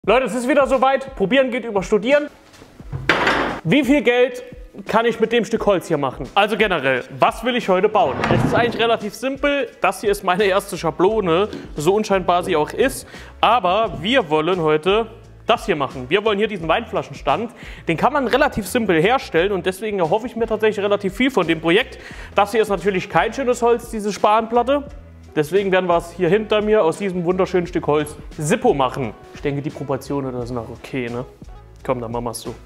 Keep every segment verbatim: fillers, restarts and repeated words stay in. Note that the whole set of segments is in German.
Leute, es ist wieder soweit. Probieren geht über Studieren. Wie viel Geld kann ich mit dem Stück Holz hier machen? Also generell, was will ich heute bauen? Es ist eigentlich relativ simpel. Das hier ist meine erste Schablone, so unscheinbar sie auch ist. Aber wir wollen heute das hier machen. Wir wollen hier diesen Weinflaschenstand. Den kann man relativ simpel herstellen und deswegen erhoffe ich mir tatsächlich relativ viel von dem Projekt. Das hier ist natürlich kein schönes Holz, diese Spanplatte. Deswegen werden wir es hier hinter mir aus diesem wunderschönen Stück Holz Zippo machen. Ich denke, die Proportionen da sind auch okay, ne? Komm, dann machen wir es so.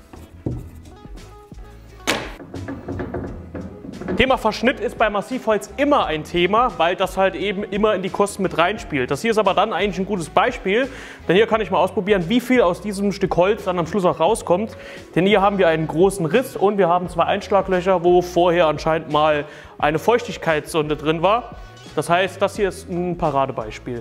Thema Verschnitt ist bei Massivholz immer ein Thema, weil das halt eben immer in die Kosten mit reinspielt. Das hier ist aber dann eigentlich ein gutes Beispiel, denn hier kann ich mal ausprobieren, wie viel aus diesem Stück Holz dann am Schluss auch rauskommt. Denn hier haben wir einen großen Riss und wir haben zwei Einschlaglöcher, wo vorher anscheinend mal eine Feuchtigkeitssonde drin war. Das heißt, das hier ist ein Paradebeispiel.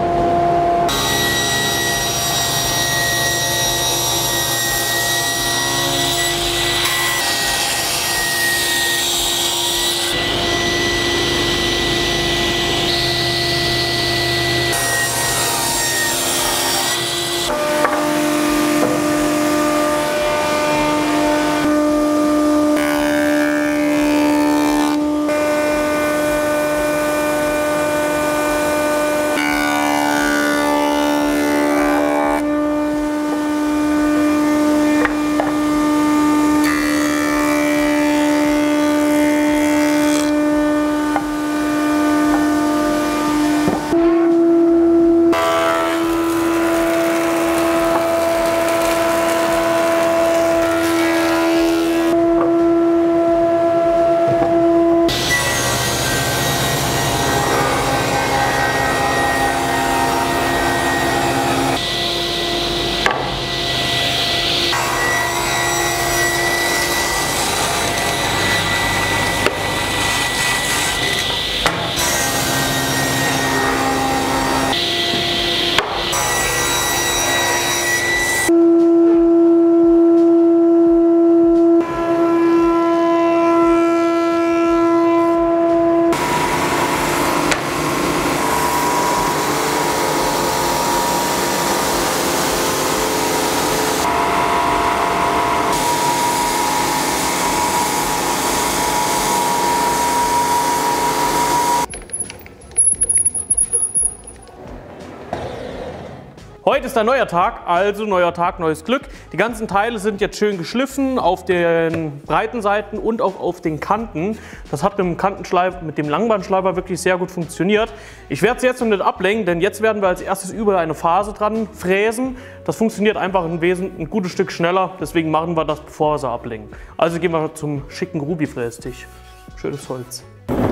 Heute ist ein neuer Tag, also neuer Tag, neues Glück. Die ganzen Teile sind jetzt schön geschliffen auf den breiten Seiten und auch auf den Kanten. Das hat mit dem Kantenschleifer, mit dem Langbandschleifer wirklich sehr gut funktioniert. Ich werde es jetzt noch nicht ablenken, denn jetzt werden wir als erstes überall eine Phase dran fräsen. Das funktioniert einfach ein, Wesen, ein gutes Stück schneller, deswegen machen wir das, bevor wir sie ablenken. Also gehen wir zum schicken Ruby-Frästisch. Schönes Holz.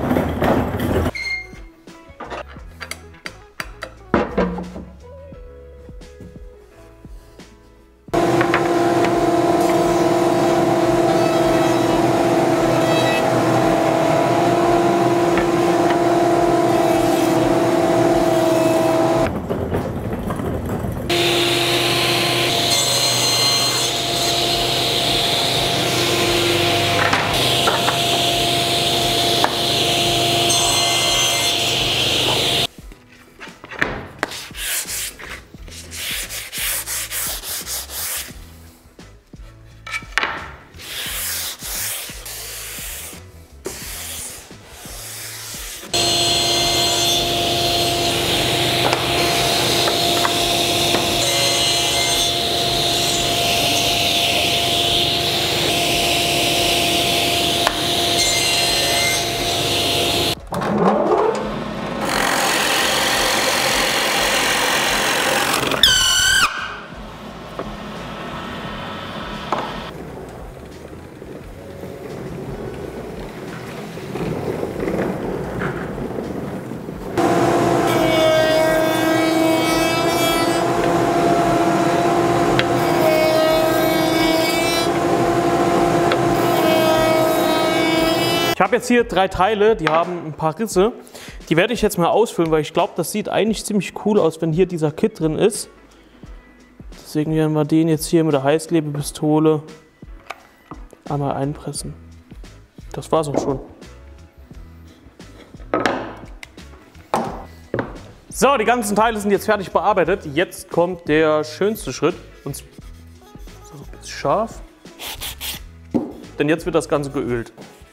Ich habe jetzt hier drei Teile, die haben ein paar Risse. Die werde ich jetzt mal ausfüllen, weil ich glaube, das sieht eigentlich ziemlich cool aus, wenn hier dieser Kit drin ist. Deswegen werden wir den jetzt hier mit der Heißklebepistole einmal einpressen. Das war's auch schon. So, die ganzen Teile sind jetzt fertig bearbeitet. Jetzt kommt der schönste Schritt. Und ist das ein bisschen scharf. Denn jetzt wird das Ganze geölt.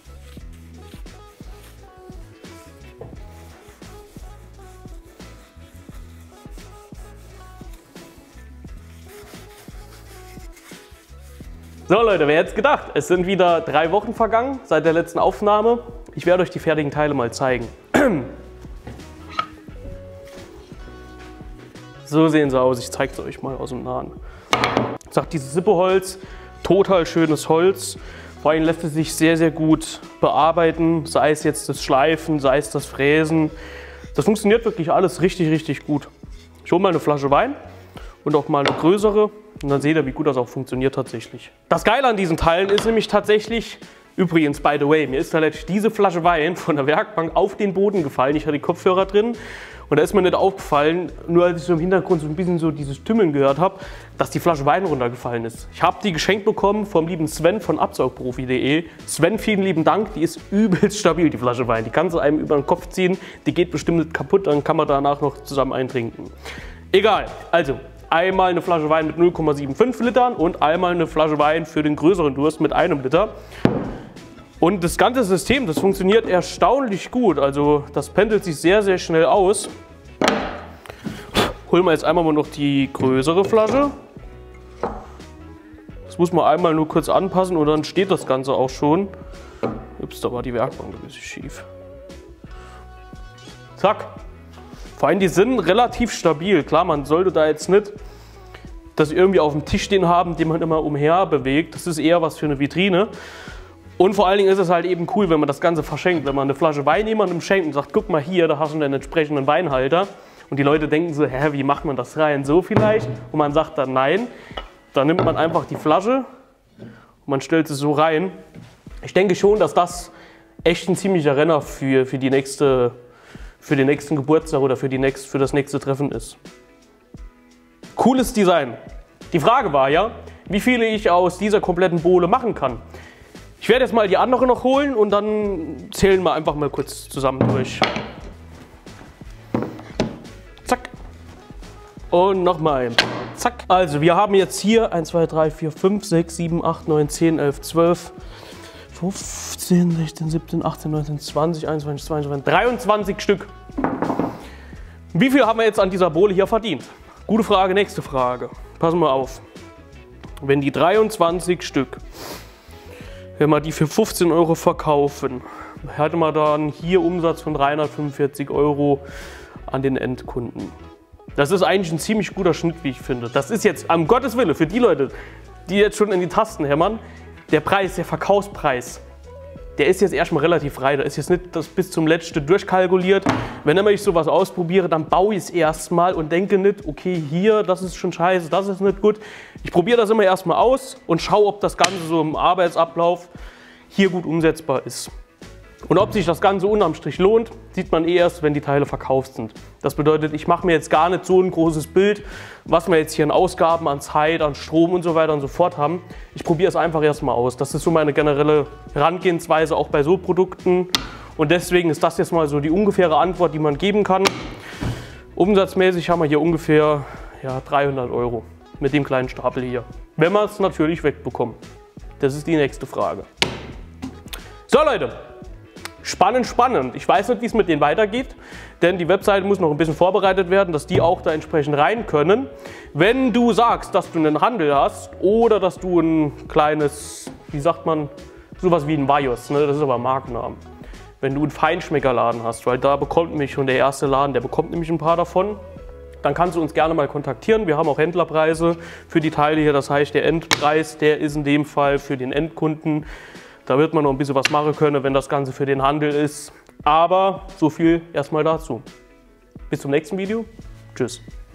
So Leute, wer hätte es gedacht? Es sind wieder drei Wochen vergangen seit der letzten Aufnahme. Ich werde euch die fertigen Teile mal zeigen. So sehen sie aus. Ich zeige es euch mal aus dem Nahen. Ich sage, dieses Sippo-Holz, total schönes Holz. Vor allem lässt es sich sehr, sehr gut bearbeiten. Sei es jetzt das Schleifen, sei es das Fräsen. Das funktioniert wirklich alles richtig, richtig gut. Ich hole mal eine Flasche Wein und auch mal eine größere. Und dann seht ihr, wie gut das auch funktioniert tatsächlich. Das Geile an diesen Teilen ist nämlich tatsächlich, übrigens, by the way, mir ist tatsächlich diese Flasche Wein von der Werkbank auf den Boden gefallen. Ich hatte die Kopfhörer drin und da ist mir nicht aufgefallen, nur als ich so im Hintergrund so ein bisschen so dieses Tümmeln gehört habe, dass die Flasche Wein runtergefallen ist. Ich habe die geschenkt bekommen vom lieben Sven von absaugprofi punkt de. Sven, vielen lieben Dank, die ist übelst stabil, die Flasche Wein. Die kannst du einem über den Kopf ziehen, die geht bestimmt nicht kaputt, dann kann man danach noch zusammen eintrinken. Egal, also einmal eine Flasche Wein mit null Komma fünfundsiebzig Litern und einmal eine Flasche Wein für den größeren Durst mit einem Liter. Und das ganze System, das funktioniert erstaunlich gut. Also das pendelt sich sehr, sehr schnell aus. Holen wir jetzt einmal mal noch die größere Flasche. Das muss man einmal nur kurz anpassen und dann steht das Ganze auch schon. Ups, da war die Werkbank ein bisschen schief. Zack. Vor allem die sind relativ stabil. Klar, man sollte da jetzt nicht das irgendwie auf dem Tisch stehen haben, den man immer umher bewegt. Das ist eher was für eine Vitrine. Und vor allen Dingen ist es halt eben cool, wenn man das Ganze verschenkt. Wenn man eine Flasche Wein jemandem schenkt und sagt, guck mal hier, da hast du einen entsprechenden Weinhalter. Und die Leute denken so, hä, wie macht man das rein? So vielleicht? Und man sagt dann nein. Dann nimmt man einfach die Flasche und man stellt sie so rein. Ich denke schon, dass das echt ein ziemlicher Renner für, für, die nächste, für den nächsten Geburtstag oder für, die nächst, für das nächste Treffen ist. Cooles Design. Die Frage war ja, wie viele ich aus dieser kompletten Bohle machen kann. Ich werde jetzt mal die andere noch holen und dann zählen wir einfach mal kurz zusammen durch. Zack. Und nochmal. Zack. Also wir haben jetzt hier eins, zwei, drei, vier, fünf, sechs, sieben, acht, neun, zehn, elf, zwölf, fünfzehn, sechzehn, siebzehn, achtzehn, neunzehn, zwanzig, einundzwanzig, zweiundzwanzig, dreiundzwanzig Stück. Wie viel haben wir jetzt an dieser Bohle hier verdient? Gute Frage, nächste Frage. Passen wir auf. Wenn die dreiundzwanzig Stück, wenn wir die für fünfzehn Euro verkaufen, hätte man dann hier Umsatz von dreihundertfünfundvierzig Euro an den Endkunden. Das ist eigentlich ein ziemlich guter Schnitt, wie ich finde. Das ist jetzt, um Gottes Willen, für die Leute, die jetzt schon in die Tasten hämmern, der Preis, der Verkaufspreis, der ist jetzt erstmal relativ frei. Da ist jetzt nicht das bis zum letzten durchkalkuliert. Wenn immer ich sowas ausprobiere, dann baue ich es erstmal und denke nicht, okay, hier, das ist schon scheiße, das ist nicht gut. Ich probiere das immer erstmal aus und schaue, ob das Ganze so im Arbeitsablauf hier gut umsetzbar ist. Und ob sich das Ganze unterm Strich lohnt, sieht man eh erst, wenn die Teile verkauft sind. Das bedeutet, ich mache mir jetzt gar nicht so ein großes Bild, was wir jetzt hier an Ausgaben, an Zeit, an Strom und so weiter und so fort haben. Ich probiere es einfach erstmal aus. Das ist so meine generelle Herangehensweise auch bei so Produkten. Und deswegen ist das jetzt mal so die ungefähre Antwort, die man geben kann. Umsatzmäßig haben wir hier ungefähr ja, dreihundert Euro mit dem kleinen Stapel hier. Wenn wir es natürlich wegbekommen. Das ist die nächste Frage. So Leute. Spannend, spannend. Ich weiß nicht, wie es mit denen weitergeht, denn die Webseite muss noch ein bisschen vorbereitet werden, dass die auch da entsprechend rein können. Wenn du sagst, dass du einen Handel hast oder dass du ein kleines, wie sagt man, sowas wie ein Vajos, ne? Das ist aber Markennamen. Wenn du einen Feinschmeckerladen hast, weil da bekommt nämlich schon der erste Laden, der bekommt nämlich ein paar davon, dann kannst du uns gerne mal kontaktieren. Wir haben auch Händlerpreise für die Teile hier, das heißt der Endpreis, der ist in dem Fall für den Endkunden. Da wird man noch ein bisschen was machen können, wenn das Ganze für den Handel ist. Aber so viel erstmal dazu. Bis zum nächsten Video. Tschüss.